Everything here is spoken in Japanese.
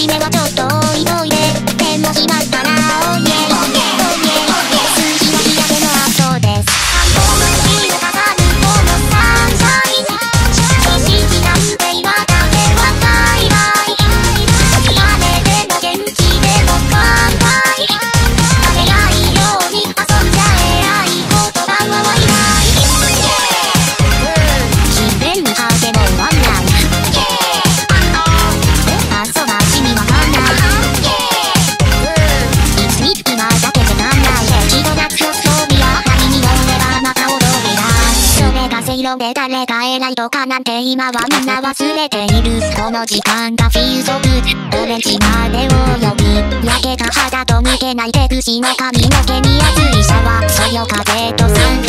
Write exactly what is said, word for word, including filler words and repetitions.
じめはちょっと置いといて、でもしまったらおいえおいえおいえ、数字の日焼けの後です。半分の日がかかるこのサンシャイン、意識なんて言わだけはバイバイ、雨でも元気でも乾杯、食べないように遊んじゃえ、合言葉はいない、自然にハゲも終わんない、あそばしにわかんない、いつにつきまだけじゃなんない、一度夏の装備や針に乗ればまた踊りだ、それが正論で誰が偉いとかなんて今はみんな忘れている、この時間がフィーソブ、オレンジまでを呼ぶ、焼けた肌と抜けない手口の髪の毛に熱いシャワー、そよ風と酸化